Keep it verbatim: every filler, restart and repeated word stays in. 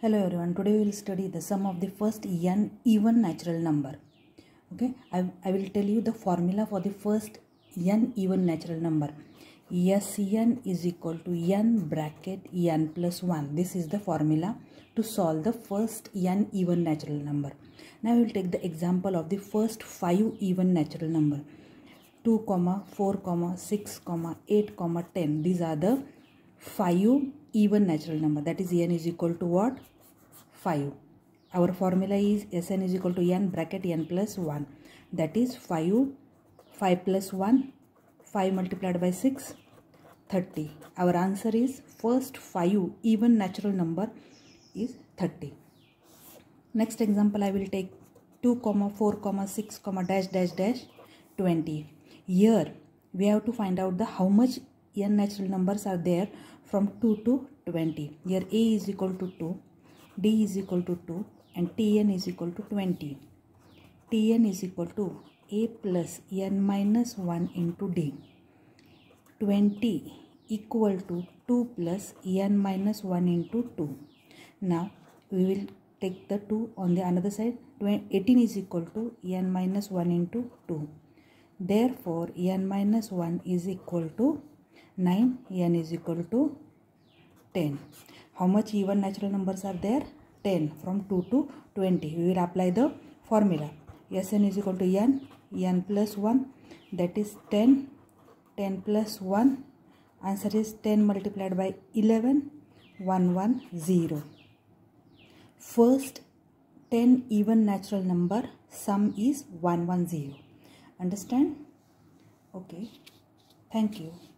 Hello everyone, today we will study the sum of the first n even natural number. Okay, I, I will tell you the formula for the first n even natural number. Sn is equal to n bracket n plus one. This is the formula to solve the first n even natural number. Now we will take the example of the first five even natural number. two, four, six, eight, ten. These are the five even natural number. That is n is equal to what? five. Our formula is Sn is equal to n bracket n plus one. That is five. five plus one. five multiplied by six. thirty. Our answer is first five even natural number is thirty. Next example I will take two, four, six, dash dash dash twenty. Here we have to find out the how much n natural numbers are there from two to twenty. Here a is equal to two, d is equal to two, and tn is equal to twenty. Tn is equal to a plus n minus one into d. twenty equal to two plus n minus one into two. Now we will take the two on the another side. eighteen is equal to n minus one into two. Therefore n minus one is equal to nine. N is equal to ten. How much even natural numbers are there? ten. From two to twenty. We will apply the formula. Sn is equal to n, n plus one. That is ten. ten plus one. Answer is ten multiplied by eleven. one hundred ten. First ten even natural number sum is one hundred ten. Understand? Okay. Thank you.